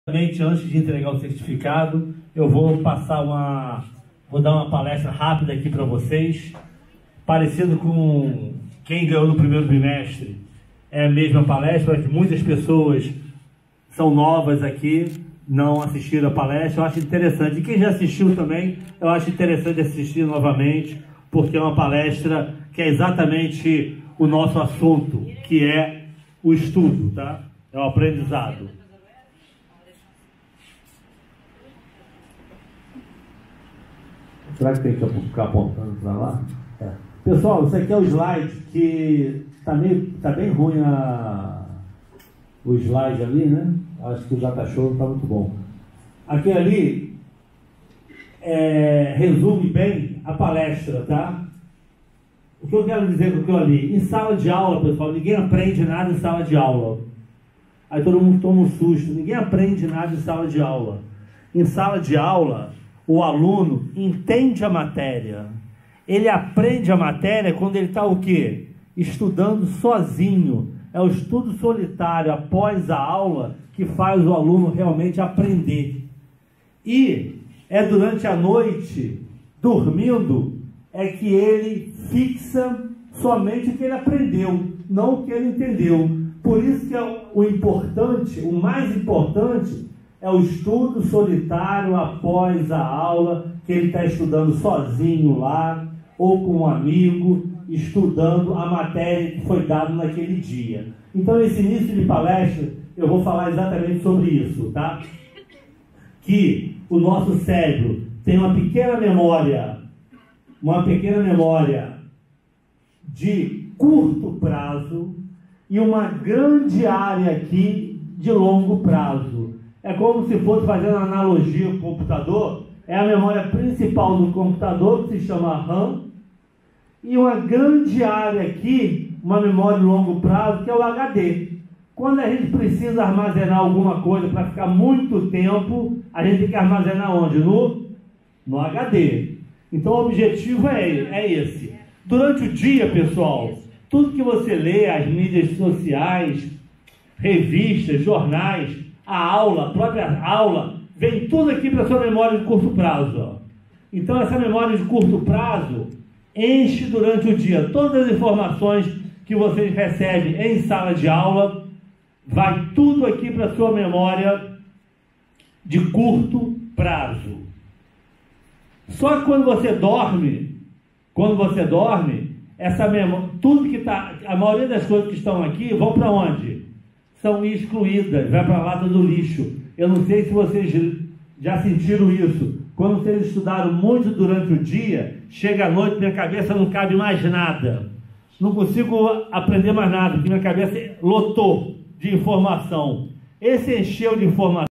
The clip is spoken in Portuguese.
Antes de entregar o certificado, eu vou dar uma palestra rápida aqui para vocês, parecido com quem ganhou no primeiro bimestre. É a mesma palestra, mas muitas pessoas são novas aqui, não assistiram a palestra. Eu acho interessante, e quem já assistiu também, eu acho interessante assistir novamente, porque é uma palestra que é exatamente o nosso assunto, que é o estudo, tá? É o aprendizado. Será que tem que ficar apontando para lá? É. Pessoal, isso aqui é o slide que tá bem ruim o slide ali, né? Acho que o data show não está muito bom. Aqui ali resume bem a palestra, tá? O que eu quero dizer com aquilo ali? Em sala de aula, pessoal, ninguém aprende nada em sala de aula. Aí todo mundo toma um susto. Ninguém aprende nada em sala de aula. Em sala de aula, o aluno entende a matéria. Ele aprende a matéria quando ele está o quê? Estudando sozinho. É o estudo solitário após a aula que faz o aluno realmente aprender. E é durante a noite, dormindo, é que ele fixa somente o que ele aprendeu, não o que ele entendeu. Por isso que o importante, o mais importante, é o estudo solitário após a aula, que ele está estudando sozinho lá, ou com um amigo, estudando a matéria que foi dada naquele dia. Então, nesse início de palestra, eu vou falar exatamente sobre isso, tá? Que o nosso cérebro tem uma pequena memória de curto prazo e uma grande área aqui de longo prazo. É como se fosse, fazendo analogia com o computador, é a memória principal do computador, que se chama RAM, e uma grande área aqui, uma memória de longo prazo, que é o HD. Quando a gente precisa armazenar alguma coisa para ficar muito tempo, a gente tem que armazenar onde? No HD. Então o objetivo é esse. Durante o dia, pessoal, tudo que você lê, as mídias sociais, revistas, jornais, a própria aula, vem tudo aqui para a sua memória de curto prazo. Ó. Então essa memória de curto prazo enche durante o dia. Todas as informações que vocês recebem em sala de aula, vai tudo aqui para a sua memória de curto prazo. Só que quando você dorme, essa memória, tudo que está, a maioria das coisas que estão aqui vão para onde? São excluídas, vai para a lata do lixo. Eu não sei se vocês já sentiram isso. Quando vocês estudaram muito durante o dia, chega à noite, minha cabeça não cabe mais nada. Não consigo aprender mais nada, porque minha cabeça lotou de informação. Esse encheu de informação